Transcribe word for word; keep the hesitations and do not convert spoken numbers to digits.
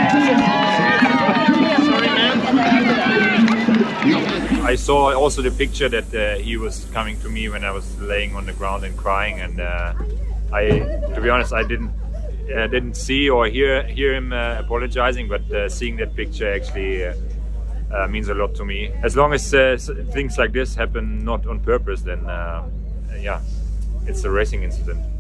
I saw also the picture that uh, he was coming to me when I was laying on the ground and crying, and uh, I, to be honest, I didn't uh, didn't see or hear hear him uh, apologizing, but uh, seeing that picture actually uh, uh, means a lot to me. As long as uh, things like this happen not on purpose, then uh, yeah, it's a racing incident.